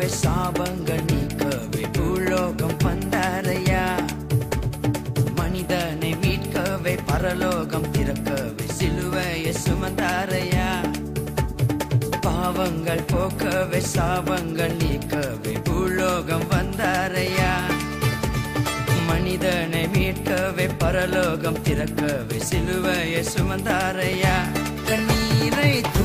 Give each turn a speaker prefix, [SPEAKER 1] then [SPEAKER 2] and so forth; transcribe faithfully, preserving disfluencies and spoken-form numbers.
[SPEAKER 1] சாபங்கள் நீக்கவே பூலோகம் வந்தாரையா. மனிதனை மீட்கவே பரலோகம் திறக்கவே சிலுவையை சுமந்தாரையா. பாவங்கள் போக்கவே சாபங்கள் நீக்கவே பூலோகம் வந்தாரையா. மனிதனை மீட்கவே பரலோகம் திறக்கவே சிலுவையை சுமந்தாரையா. கண்ணீரை